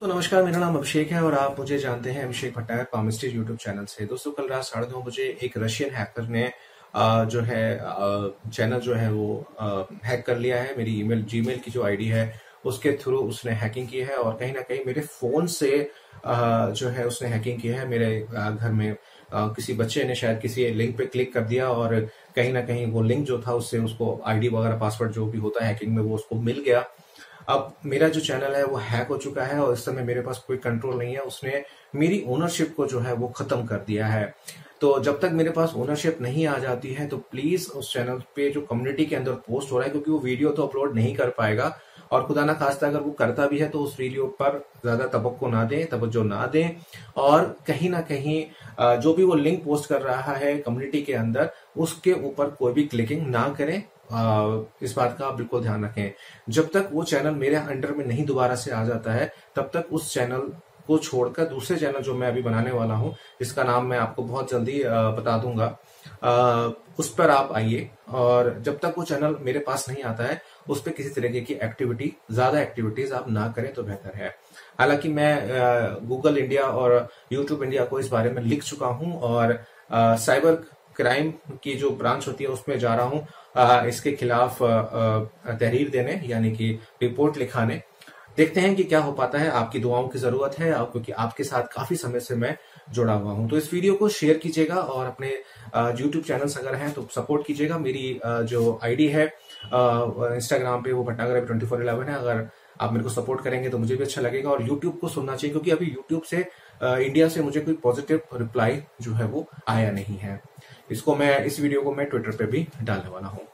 तो नमस्कार, मेरा नाम अभिषेक है और आप मुझे जानते हैं Abhishek Bhattagar palmistry YouTube channel से। दोस्तों, कल रात 9:30 बजे एक रशियन हैकर ने जो है चैनल जो है वो हैक कर लिया है। मेरी जीमेल की जो आईडी है उसके थ्रू उसने हैकिंग की है और कहीं ना कहीं मेरे फोन से जो है उसने हैकिंग की है। मेरे घर में किसी बच्चे ने शायद किसी लिंक पे क्लिक कर दिया और कहीं ना कहीं वो लिंक जो था उससे उसको आईडी वगैरह पासवर्ड जो भी होता है हैकिंग में वो उसको मिल गया। अब मेरा जो चैनल है वो हैक हो चुका है और इस समय मेरे पास कोई कंट्रोल नहीं है। उसने मेरी ओनरशिप को जो है वो खत्म कर दिया है। तो जब तक मेरे पास ओनरशिप नहीं आ जाती है तो प्लीज उस चैनल पे जो कम्युनिटी के अंदर पोस्ट हो रहा है, क्योंकि वो वीडियो तो अपलोड नहीं कर पाएगा और खुदा ना खास्ता अगर वो करता भी है तो उस वीडियो पर ज्यादा तवज्जो ना दें और कहीं ना कहीं जो भी वो लिंक पोस्ट कर रहा है कम्युनिटी के अंदर उसके ऊपर कोई भी क्लिकिंग ना करें। इस बात का आप बिल्कुल ध्यान रखें। जब तक वो चैनल मेरे अंडर में नहीं दोबारा से आ जाता है तब तक उस चैनल को छोड़कर दूसरे चैनल जो मैं अभी बनाने वाला हूं, जिसका नाम मैं आपको बहुत जल्दी बता दूंगा, उस पर आप आइए। और जब तक वो चैनल मेरे पास नहीं आता है उस पर किसी तरीके की ज्यादा एक्टिविटीज आप ना करें तो बेहतर है। हालांकि मैं गूगल इंडिया और यूट्यूब इंडिया को इस बारे में लिख चुका हूं और साइबर क्राइम की जो ब्रांच होती है उसमें जा रहा हूं इसके खिलाफ तहरीर देने, यानी कि रिपोर्ट लिखाने। देखते हैं कि क्या हो पाता है। आपकी दुआओं की जरूरत है क्योंकि आपके साथ काफी समय से मैं जुड़ा हुआ हूं। तो इस वीडियो को शेयर कीजिएगा और अपने यूट्यूब चैनल्स अगर हैं तो सपोर्ट कीजिएगा। मेरी जो आईडी है इंस्टाग्राम पे वो भटनागर 2411 है। अगर आप मेरे को सपोर्ट करेंगे तो मुझे भी अच्छा लगेगा और यूट्यूब को सुनना चाहिए, क्योंकि अभी यूट्यूब से इंडिया से मुझे कोई पॉजिटिव रिप्लाई जो है वो आया नहीं है। इस वीडियो को मैं ट्विटर पे भी डालने वाला हूँ।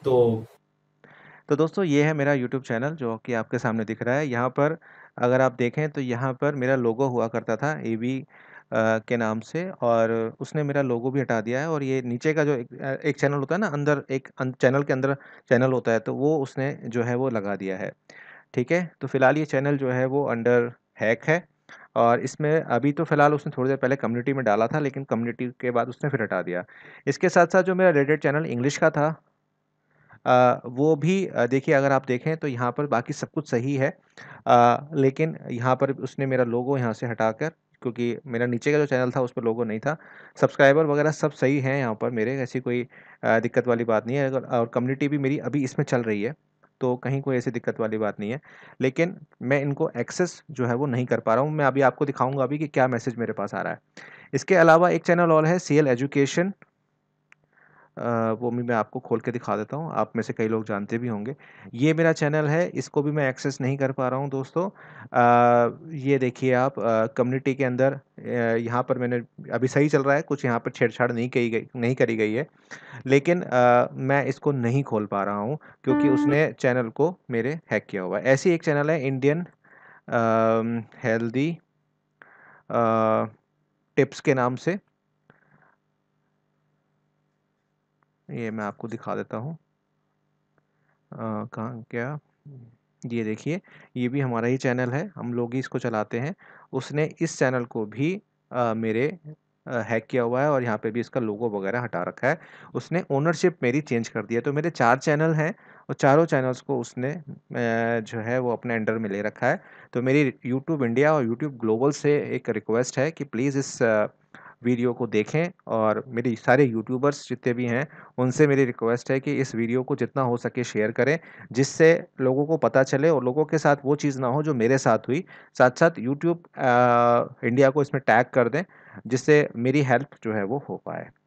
तो दोस्तों, ये है मेरा यूट्यूब चैनल जो कि आपके सामने दिख रहा है। यहाँ पर अगर आप देखें तो यहाँ पर मेरा लोगो हुआ करता था एबी के नाम से, और उसने मेरा लोगो भी हटा दिया है। और ये नीचे का जो एक चैनल होता है ना, अंदर एक चैनल के अंदर चैनल होता है, तो वो उसने जो है वो लगा दिया है। ठीक है, तो फिलहाल ये चैनल जो है वो अंडर हैक है और इसमें अभी तो फिलहाल उसने थोड़ी देर पहले कम्युनिटी में डाला था, लेकिन कम्युनिटी के बाद उसने फिर हटा दिया। इसके साथ साथ जो मेरा रेडेड चैनल इंग्लिश का था वो भी देखिए, अगर आप देखें तो यहाँ पर बाकी सब कुछ सही है, लेकिन यहाँ पर उसने मेरा लोगो यहाँ से हटाकर, क्योंकि मेरा नीचे का जो चैनल था उस पर लोगो नहीं था। सब्सक्राइबर वगैरह सब सही हैं यहाँ पर मेरे, ऐसी कोई दिक्कत वाली बात नहीं है। अगर और कम्युनिटी भी मेरी अभी इसमें चल रही है तो कहीं कोई ऐसी दिक्कत वाली बात नहीं है। लेकिन मैं इनको एक्सेस जो है वो नहीं कर पा रहा हूँ। मैं अभी आपको दिखाऊंगा अभी कि क्या मैसेज मेरे पास आ रहा है। इसके अलावा एक चैनल और है सीएल एजुकेशन, वो भी मैं आपको खोल के दिखा देता हूँ। आप में से कई लोग जानते भी होंगे। ये मेरा चैनल है, इसको भी मैं एक्सेस नहीं कर पा रहा हूँ दोस्तों। ये देखिए आप कम्युनिटी के अंदर यहाँ पर मैंने अभी सही चल रहा है, कुछ यहाँ पर छेड़छाड़ नहीं करी गई है, लेकिन मैं इसको नहीं खोल पा रहा हूँ क्योंकि उसने चैनल को मेरे हैक किया हुआ है। ऐसी एक चैनल है इंडियन हेल्दी टिप्स के नाम से, ये मैं आपको दिखा देता हूँ। कहाँ क्या, ये देखिए, ये भी हमारा ही चैनल है, हम लोग ही इसको चलाते हैं। उसने इस चैनल को भी मेरे हैक किया हुआ है और यहाँ पे भी इसका लोगो वगैरह हटा रखा है। उसने ओनरशिप मेरी चेंज कर दी है। तो मेरे 4 चैनल हैं और चारों चैनल्स को उसने जो है वो अपने अंडर में ले रखा है। तो मेरी यूट्यूब इंडिया और यूट्यूब ग्लोबल से एक रिक्वेस्ट है कि प्लीज़ इस वीडियो को देखें, और मेरे सारे यूट्यूबर्स जितने भी हैं उनसे मेरी रिक्वेस्ट है कि इस वीडियो को जितना हो सके शेयर करें, जिससे लोगों को पता चले और लोगों के साथ वो चीज़ ना हो जो मेरे साथ हुई। साथ साथ यूट्यूब इंडिया को इसमें टैग कर दें, जिससे मेरी हेल्प जो है वो हो पाए।